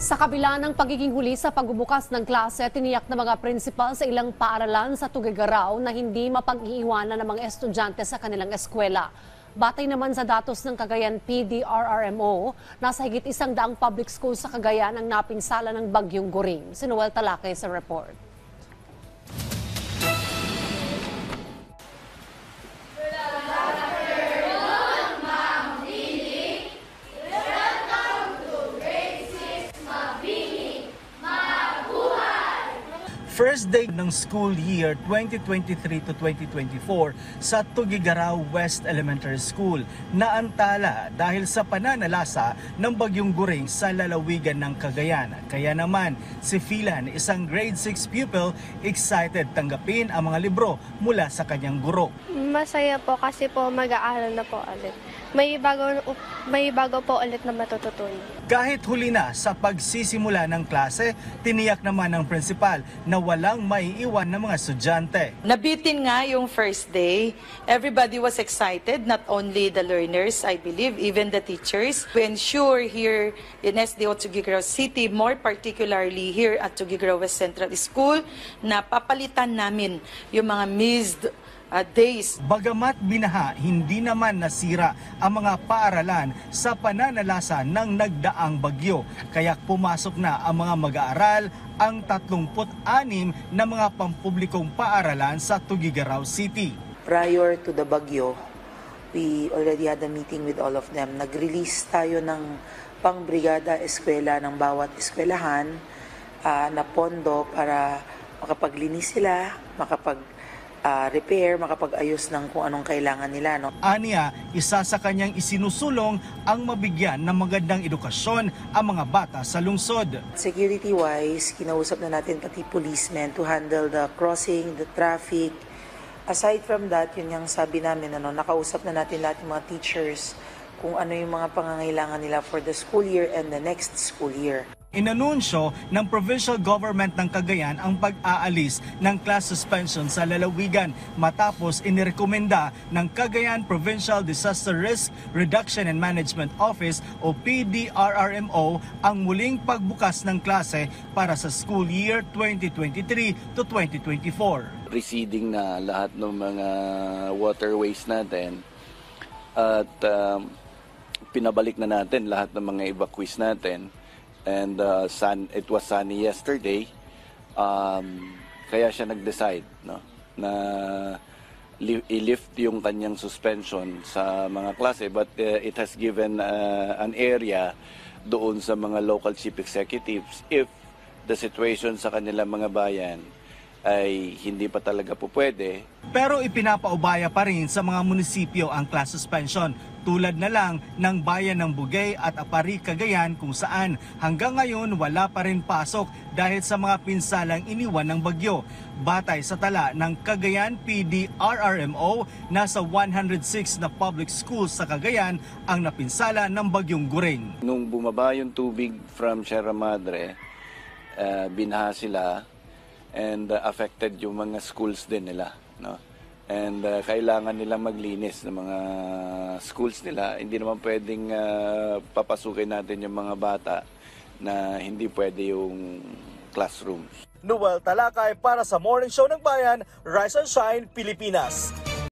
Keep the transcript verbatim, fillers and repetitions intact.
Sa kabila ng pagiging huli sa pagbubukas ng klase, tiniyak na mga prinsipal sa ilang paaralan sa Tuguegarao na hindi mapag-iiwanan ng mga estudyante sa kanilang eskwela. Batay naman sa datos ng Cagayan P D R R M O, nasa higit isang daang public school sa Cagayan ang napinsala ng bagyong Goring. Si Noel Talake sa report. First day ng school year twenty twenty-three to twenty twenty-four sa Tuguegarao West Elementary School naantala dahil sa pananalasa ng bagyong Goring sa lalawigan ng Cagayan. Kaya naman si Philan, isang grade six pupil, excited tanggapin ang mga libro mula sa kanyang guro. Masaya po kasi po mag-aaral na po ulit. May bago, may bago po ulit na matututunan. Kahit huli na sa pagsisimula ng klase, tiniyak naman ng principal na walang maiiwan ng mga estudyante. Nabitin nga yung first day. Everybody was excited, not only the learners, I believe, even the teachers. We ensure here in S D O Tuguegarao City, more particularly here at Tuguegarao West Central School, na papalitan namin yung mga missed Uh, days. Bagamat binaha, hindi naman nasira ang mga paaralan sa pananalasa ng nagdaang bagyo. Kaya pumasok na ang mga mag-aaral ang tatlumpu't anim na mga pampublikong paaralan sa Tuguegarao City. Prior to the bagyo, we already had a meeting with all of them. Nag-release tayo ng pang-brigada eskwela ng bawat eskwelahan uh, na pondo para makapaglinis sila, makapag Uh, repair, makapag-ayos ng kung anong kailangan nila. No? Aniya, isa sa kanyang isinusulong ang mabigyan ng magandang edukasyon ang mga bata sa lungsod. Security-wise, kinausap na natin pati policemen to handle the crossing, the traffic. Aside from that, yun yung sabi namin, ano, nakausap na natin lahat ng mga teachers kung ano yung mga pangangailangan nila for the school year and the next school year. Inanunsyo ng provincial government ng Cagayan ang pag-aalis ng class suspension sa lalawigan matapos inirekomenda ng Cagayan Provincial Disaster Risk Reduction and Management Office o P D R R M O ang muling pagbukas ng klase para sa school year twenty twenty-three to twenty twenty-four. Preceding na lahat ng mga waterways natin at um, pinabalik na natin lahat ng mga evacuees natin. And uh, sun, it was sunny yesterday, um, kaya siya nag-decide, no, na li i-lift yung kanyang suspension sa mga klase, but uh, it has given uh, an area doon sa mga local chief executives if the situation sa kanilang mga bayan ay hindi pa talaga po pwede. Pero ipinapaubaya pa rin sa mga munisipyo ang class suspension, tulad na lang ng bayan ng Bugay at Apari, Cagayan, kung saan hanggang ngayon wala pa rin pasok dahil sa mga pinsalang iniwan ng bagyo. Batay sa tala ng Cagayan P D R R M O, nasa one hundred six na public schools sa Cagayan ang napinsala ng bagyong Goring. Nung bumaba yung tubig from Sierra Madre, uh, binaha sila and uh, affected yung mga schools din nila, no? And uh, kailangan nila maglinis ng mga schools nila. Hindi naman pwedeng uh, papasukin natin yung mga bata na hindi pwede yung classrooms. Noel Talakay para sa Morning Show ng Bayan, Rise and Shine, Pilipinas.